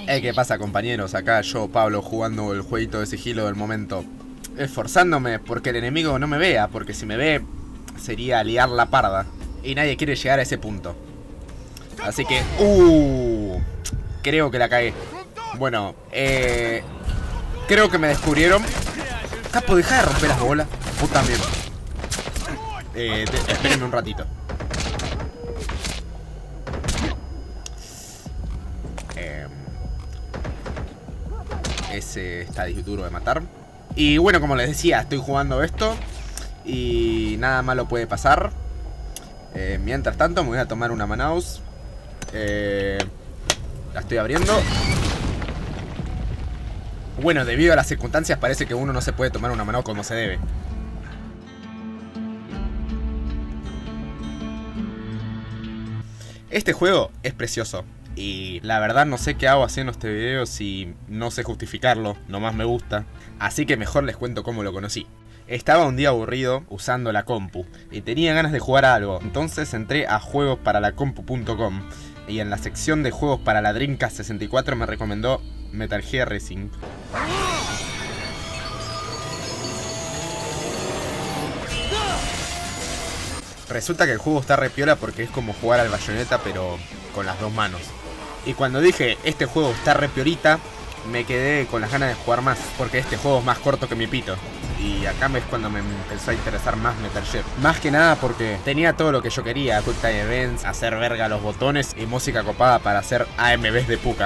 ¿Qué pasa, compañeros? Acá yo, Pablo, jugando el jueguito de sigilo del momento. Esforzándome porque el enemigo no me vea, porque si me ve sería liar la parda. Y nadie quiere llegar a ese punto. Así que... creo que la cagué. Bueno, creo que me descubrieron. Capo, deja de romper las bolas. Vos también. Espérenme un ratito. Ese está duro de matar. Y bueno, como les decía, estoy jugando esto y nada malo puede pasar. Mientras tanto me voy a tomar una Manaus. La estoy abriendo. Bueno, debido a las circunstancias parece que uno no se puede tomar una Manaus como se debe. Este juego es precioso. Y la verdad no sé qué hago haciendo este video si no sé justificarlo, nomás me gusta. Así que mejor les cuento cómo lo conocí. Estaba un día aburrido usando la compu y tenía ganas de jugar a algo. Entonces entré a juegosparalacompu.com y en la sección de juegos para la Dreamcast 64 me recomendó Metal Gear Rising. Resulta que el juego está re piola porque es como jugar al Bayonetta pero con las dos manos. Y cuando dije, este juego está re piolita, me quedé con las ganas de jugar más, porque este juego es más corto que mi pito. Y acá es cuando me empezó a interesar más Metal Gear. Más que nada porque tenía todo lo que yo quería: Quick Time Events, hacer verga los botones y música copada para hacer AMVs de puca.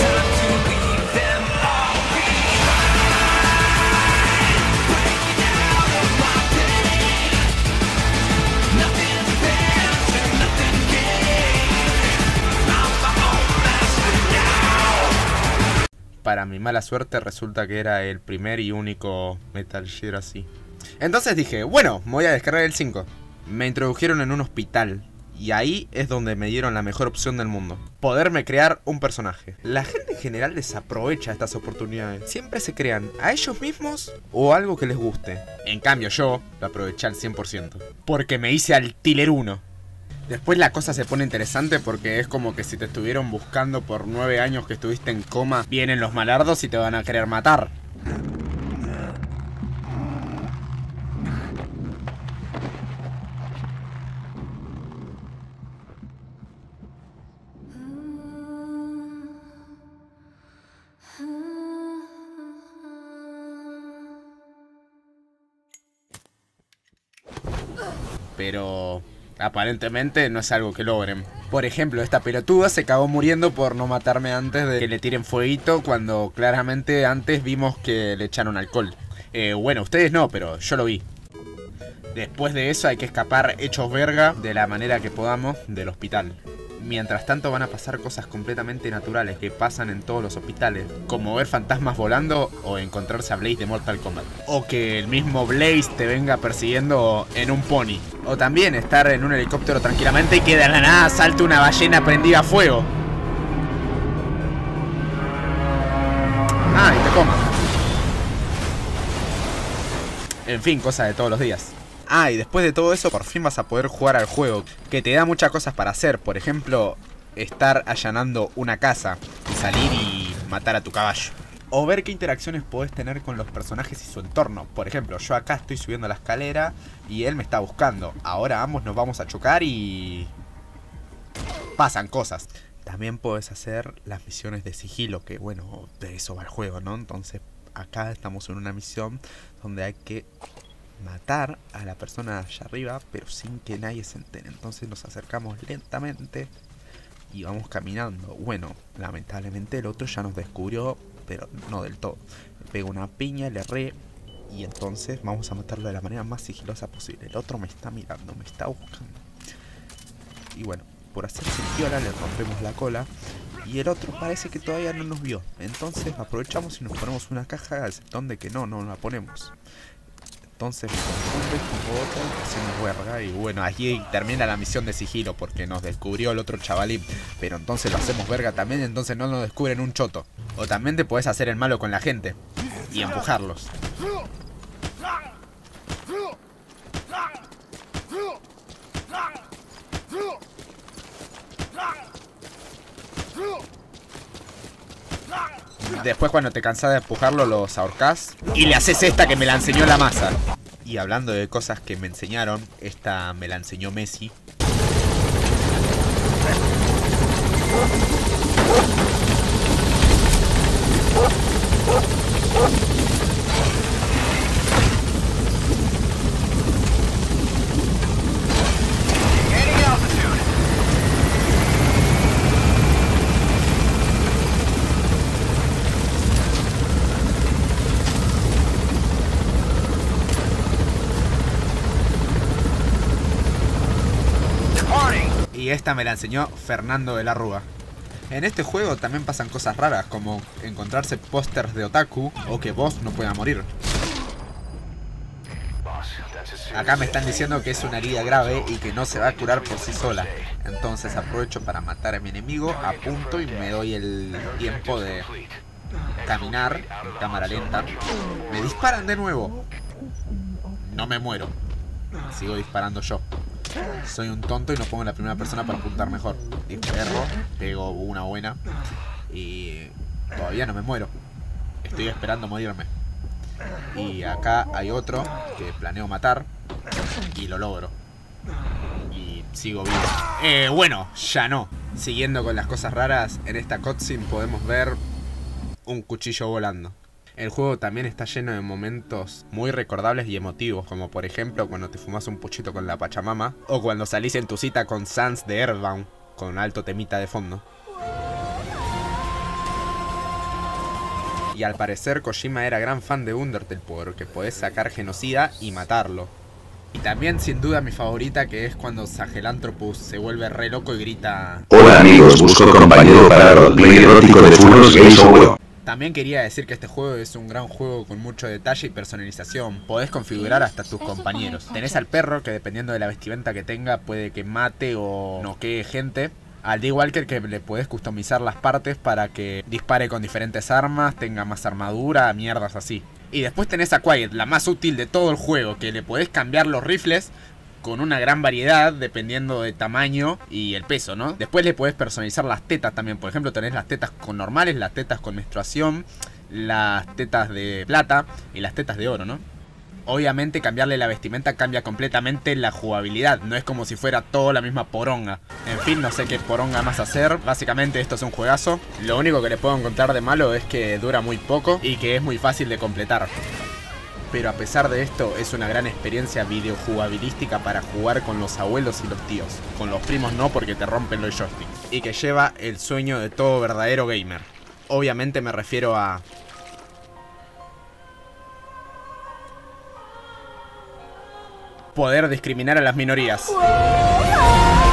Para mi mala suerte resulta que era el primer y único Metal Gear así. Entonces dije, bueno, me voy a descargar el 5. Me introdujeron en un hospital y ahí es donde me dieron la mejor opción del mundo: poderme crear un personaje. La gente en general desaprovecha estas oportunidades. Siempre se crean a ellos mismos o algo que les guste. En cambio yo lo aproveché al 100%. Porque me hice al Tiller 1. Después la cosa se pone interesante porque es como que si te estuvieron buscando por 9 años que estuviste en coma, vienen los malardos y te van a querer matar. Pero aparentemente no es algo que logren. Por ejemplo, esta pelotuda se acabó muriendo por no matarme antes de que le tiren fueguito, cuando claramente antes vimos que le echaron alcohol. Bueno, ustedes no, pero yo lo vi. Después de eso hay que escapar hechos verga de la manera que podamos del hospital. Mientras tanto van a pasar cosas completamente naturales que pasan en todos los hospitales, como ver fantasmas volando o encontrarse a Blaze de Mortal Kombat. O que el mismo Blaze te venga persiguiendo en un pony. O también estar en un helicóptero tranquilamente y que de la nada salte una ballena prendida a fuego. Y te coma. En fin, cosas de todos los días. Y después de todo eso por fin vas a poder jugar al juego, que te da muchas cosas para hacer. Por ejemplo, estar allanando una casa y salir y matar a tu caballo. O ver qué interacciones podés tener con los personajes y su entorno. Por ejemplo, yo acá estoy subiendo la escalera y él me está buscando. Ahora ambos nos vamos a chocar y pasan cosas. También podés hacer las misiones de sigilo, que bueno, de eso va el juego, ¿no? Entonces acá estamos en una misión donde hay que matar a la persona allá arriba, pero sin que nadie se entere. Entonces nos acercamos lentamente y vamos caminando. Bueno, lamentablemente el otro ya nos descubrió, pero no del todo. Le pego una piña, le erré y entonces vamos a matarlo de la manera más sigilosa posible. El otro me está mirando, me está buscando. Y bueno, por hacerse piola le rompemos la cola y el otro parece que todavía no nos vio. Entonces aprovechamos y nos ponemos una caja al sectón de que no la ponemos. Entonces me confunde con otra, hacemos verga y bueno, allí termina la misión de sigilo porque nos descubrió el otro chavalín. Pero entonces lo hacemos verga también, entonces no nos descubren un choto. O también te podés hacer el malo con la gente y empujarlos. Después cuando te cansás de empujarlo los ahorcás. Y le haces esta que me la enseñó la masa. Y hablando de cosas que me enseñaron, esta me la enseñó Messi. Y esta me la enseñó Fernando de la Rúa. En este juego también pasan cosas raras, como encontrarse pósters de otaku o que vos no pueda morir. Acá me están diciendo que es una herida grave y que no se va a curar por sí sola. Entonces aprovecho para matar a mi enemigo, apunto y me doy el tiempo de caminar en cámara lenta. Me disparan de nuevo. No me muero. Sigo disparando yo. Soy un tonto y no pongo en la primera persona para apuntar mejor. Disparo, pego una buena y todavía no me muero. Estoy esperando morirme. Y acá hay otro que planeo matar y lo logro. Y sigo vivo. Bueno, ya no. Siguiendo con las cosas raras, en esta cutscene podemos ver un cuchillo volando. El juego también está lleno de momentos muy recordables y emotivos, como por ejemplo cuando te fumas un puchito con la Pachamama, o cuando salís en tu cita con Sans de Earthbound, con alto temita de fondo. Y al parecer Kojima era gran fan de Undertale porque podés sacar genocida y matarlo. Y también sin duda mi favorita, que es cuando Sahelanthropus se vuelve re loco y grita: hola amigos, busco compañero para roleplay erótico de furros gays o huevo. También quería decir que este juego es un gran juego con mucho detalle y personalización. Podés configurar hasta tus compañeros. Tenés al perro que dependiendo de la vestimenta que tenga puede que mate o noquee gente. Al D-Walker que le podés customizar las partes para que dispare con diferentes armas, tenga más armadura, mierdas así. Y después tenés a Quiet, la más útil de todo el juego, que le podés cambiar los rifles con una gran variedad dependiendo del tamaño y el peso, ¿no? Después le podés personalizar las tetas también. Por ejemplo, tenés las tetas con normales, las tetas con menstruación, las tetas de plata y las tetas de oro, ¿no? Obviamente cambiarle la vestimenta cambia completamente la jugabilidad. No es como si fuera todo la misma poronga. En fin, no sé qué poronga más hacer. Básicamente esto es un juegazo. Lo único que le puedo encontrar de malo es que dura muy poco y que es muy fácil de completar. Pero a pesar de esto, es una gran experiencia videojugabilística para jugar con los abuelos y los tíos. Con los primos no, porque te rompen los joysticks. Y que lleva el sueño de todo verdadero gamer. Obviamente me refiero a... poder discriminar a las minorías.